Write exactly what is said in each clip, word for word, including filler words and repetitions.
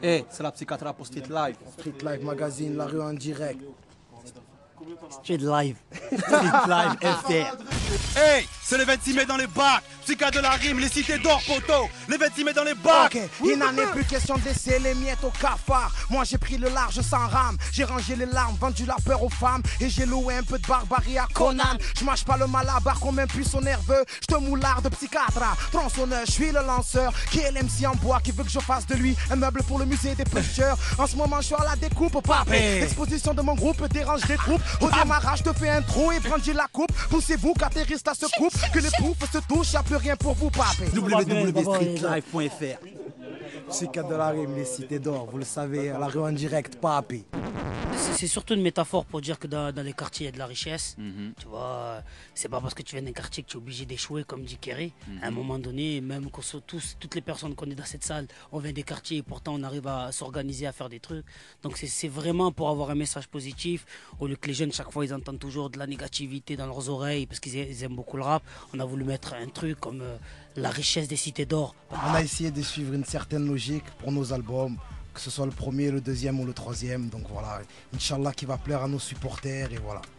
Eh, c'est la psychiatre pour Street Live. Street Live Magazine, la rue en direct. Street Live. Street Live F R. Hey, c'est le vingt-six mai dans les bacs. Psychiatre de la rime, les cités d'or, poteau. Le vingt-six mai dans les bacs. Ok, il n'en est plus question de laisser les miettes au cafard. Moi j'ai pris le large sans rame. J'ai rangé les larmes, vendu la peur aux femmes. Et j'ai loué un peu de barbarie à Conan. Je mâche pas le malabar comme un puceau nerveux. Je te moulard de psychiatre, tronçonneur. Je suis le lanceur qui est l'M C en bois qui veut que je fasse de lui un meuble pour le musée des pêcheurs. En ce moment je suis à la découpe, papé. L'exposition de mon groupe dérange des troupes. Au démarrage te fais un trou et brandis la coupe. Poussez-vous qu'atterrisse à se coupe. Que les poufs se touchent, y'a plus rien pour vous, papé. w w w point street live point f r. Psychiatre de la rime, les cités d'or, vous le savez, à la rue en direct, papé. C'est surtout une métaphore pour dire que dans, dans les quartiers, il y a de la richesse. Mm-hmm. Tu vois, c'est pas parce que tu viens d'un quartier que tu es obligé d'échouer, comme dit Kerry. Mm-hmm. À un moment donné, même qu'on soit tous, toutes les personnes qu'on est dans cette salle, on vient des quartiers et pourtant on arrive à s'organiser, à faire des trucs. Donc c'est vraiment pour avoir un message positif. Au lieu que les jeunes, chaque fois, ils entendent toujours de la négativité dans leurs oreilles parce qu'ils aiment beaucoup le rap. On a voulu mettre un truc comme euh, la richesse des cités d'or. On a essayé de suivre une certaine logique pour nos albums. Que ce soit le premier, le deuxième ou le troisième. Donc voilà, Inch'Allah qui va plaire à nos supporters et voilà.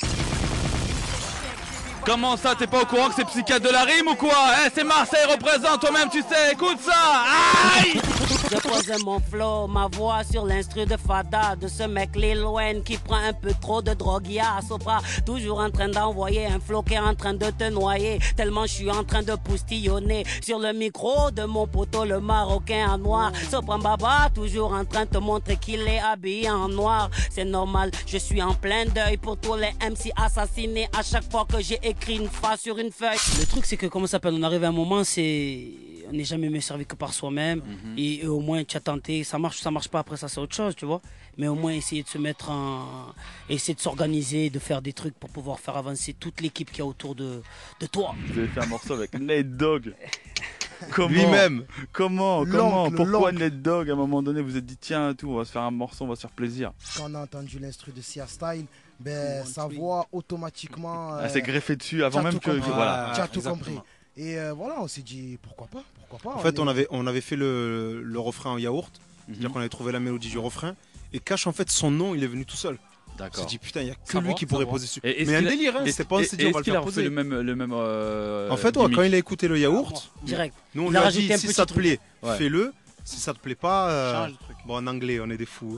Comment ça, t'es pas au courant que c'est psychiatre de la rime ou quoi? Eh, c'est Marseille représente, toi-même tu sais, écoute ça. Aïe! Je pose mon flow, ma voix sur l'instru de Fada, de ce mec Lil Wayne qui prend un peu trop de drogue. Ya Sopra, toujours en train d'envoyer un flow qui est en train de te noyer. Tellement je suis en train de poustillonner sur le micro de mon poteau le Marocain en noir. Sopra Baba, toujours en train de te montrer qu'il est habillé en noir. C'est normal, je suis en plein deuil pour tous les M C assassinés à chaque fois que j'ai écrit une phrase sur une feuille. Le truc c'est que comment ça s'appelle, on arrive à un moment, c'est on n'est jamais mieux servi que par soi-même. Mm-hmm. et, et au moins tu as tenté, ça marche, ça marche pas, après ça c'est autre chose, tu vois. Mais au moins essayer de se mettre en, essayer de s'organiser, de faire des trucs pour pouvoir faire avancer toute l'équipe qui est autour de, de toi. Vous avez fait un morceau avec Nate Dogg. Comment Lui-même. Comment Comment Pourquoi l'oncle. Nate Dogg, à un moment donné, vous êtes dit tiens, tout, on va se faire un morceau, on va se faire plaisir. Quand on a entendu l'instru de Sia Style, ben, sa voix automatiquement... Elle s'est greffée dessus avant même que, que voilà. Tu as tout exactement. compris. Et euh, voilà, on s'est dit pourquoi pas, pourquoi pas. En fait, on est- avait, on avait fait le, le refrain en yaourt, c'est-à-dire qu'on avait trouvé la mélodie du refrain, et Cash, en fait, son nom, il est venu tout seul. On s'est D'accord. dit, putain, il n'y a que Ça lui va, qui ça pourrait va. poser dessus. Et est-ce Mais un qu'il a- délire, hein, et- c'est pas, on et- s'est dit, et on va est-ce le qu'il a faire refait poser. le même, le même euh, En fait, ouais, gimmick. quand il a écouté le yaourt, Direct. nous, on Il lui a a rajouté dit, un si petit ça te truc. plaît, Ouais. fais-le. Si ça te plaît pas, euh, Change le truc. bon, en anglais, on est des fous.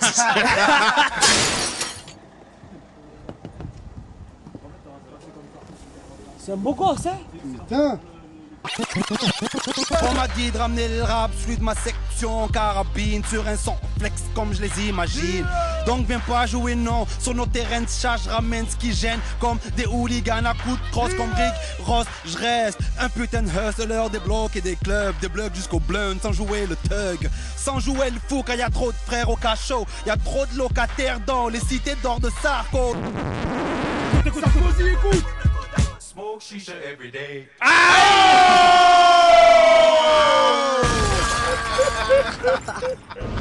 C'est un beau gosse, hein? Putain. On m'a dit de ramener le rap, celui de ma section carabine sur un son flex comme je les imagine. Donc viens pas jouer non, sur nos terrains de chat, je ramène ce qui gêne comme des hooligans à coups de crosse comme Rick Ross. Je reste un putain de hustler des blocs et des clubs, des blocs jusqu'au blunt sans jouer le thug, sans jouer le fou car y a trop de frères au cachot, y a trop de locataires dans les cités d'or de Sarko. Écoute, Sarkozy, écoute. Smoke shisha every day. Ah